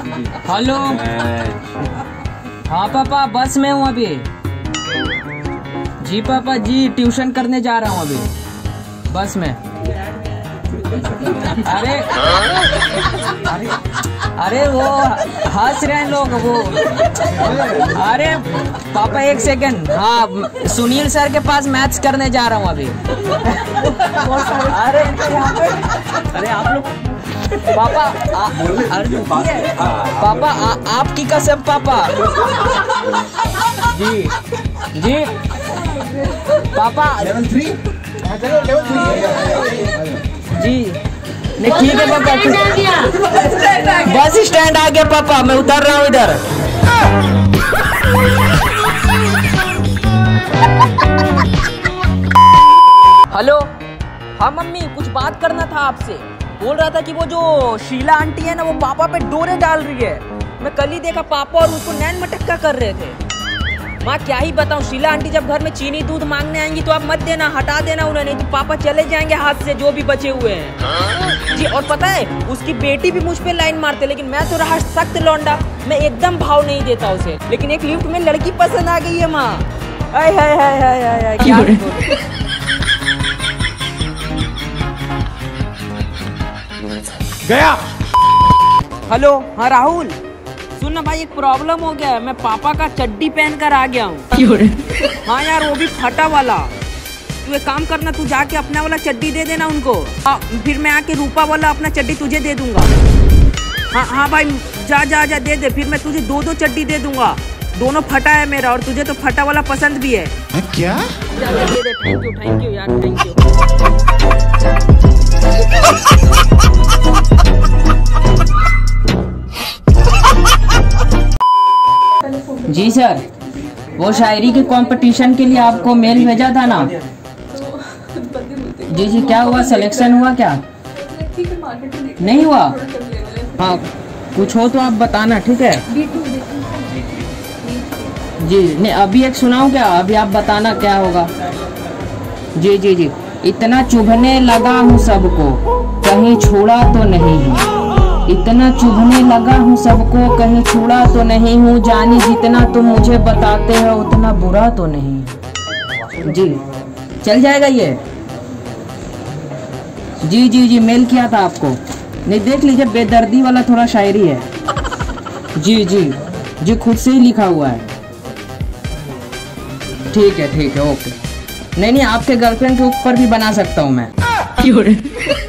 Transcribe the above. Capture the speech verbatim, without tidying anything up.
Hello. हाँ पापा, बस में हूँ अभी। जी पापा जी, ट्यूशन करने जा रहा हूँ अभी बस में। अरे अरे अरे वो हंस रहे हैं लोग वो। अरे पापा एक सेकंड। हाँ, सुनील सर के पास मैथ्स करने जा रहा हूँ अभी। अरे यहाँ पे अरे आप लोग पापा आ, अरे पापा आ, आपकी कसम पापा। जी जी पापा लेवल थ्री जी नहीं ठीक है पापा। बस स्टैंड आ गया पापा, मैं उतर रहा हूँ इधर। हेलो। हाँ मम्मी, कुछ बात करना था आपसे। बोल रहा था कि वो जो शीला आंटी है ना, वो पापा पे डोरे डाल रही है। मैं कल ही देखा पापा और उसको नैन मटक्का कर रहे थे। माँ क्या ही बताऊँ, शीला आंटी जब घर में चीनी दूध मांगने आएंगी तो आप मत देना, हटा देना उन्हें, नहीं तो पापा चले जाएंगे हाथ से जो भी बचे हुए हैं। जी और पता है, उसकी बेटी भी मुझ पे लाइन मारते, लेकिन मैं तो रहा सख्त लौंडा, मैं एकदम भाव नहीं देता उसे। लेकिन एक लिफ्ट में लड़की पसंद आ गई है माँ। हाय हाय हाय हाय हाय क्या गया। हेलो। हाँ राहुल, सुन ना भाई, एक प्रॉब्लम हो गया है। मैं पापा का चड्डी पहन कर आ गया हूँ। हाँ यार, वो भी फटा वाला। तू एक काम करना, तू जाके अपना वाला चड्डी दे देना उनको। हाँ, फिर मैं आके रूपा वाला अपना चड्डी तुझे दे दूंगा। हाँ हाँ भाई, जा जा जा दे दे, फिर मैं तुझे दो दो चड्डी दे दूंगा। दोनों फटा है मेरा, और तुझे तो फटा वाला पसंद भी है। क्या? दे दे, थैंक यू थैंक यू यार, थैंक यू। जी सर, वो शायरी के कंपटीशन के लिए आपको मेल भेजा था ना। जी जी, क्या हुआ, सिलेक्शन हुआ क्या? नहीं हुआ? हाँ, कुछ हो तो आप बताना, ठीक है? जी नहीं, अभी एक सुनाऊं क्या? अभी आप बताना क्या होगा। जी जी जी। इतना चुभने लगा हूँ सबको, कहीं छोड़ा तो नहीं हूँ। इतना चुभने लगा हूँ सबको, कहीं छोड़ा तो नहीं हूँ। जानी जितना तुम मुझे बताते हो, उतना बुरा तो नहीं। जी चल जाएगा ये। जी जी जी, मेल किया था आपको। नहीं देख लीजिए, बेदर्दी वाला थोड़ा शायरी है। जी जी जी, खुद से ही लिखा हुआ है। ठीक है ठीक है, ओके। नहीं नहीं, आपके गर्लफ्रेंड के ऊपर भी बना सकता हूँ मैं।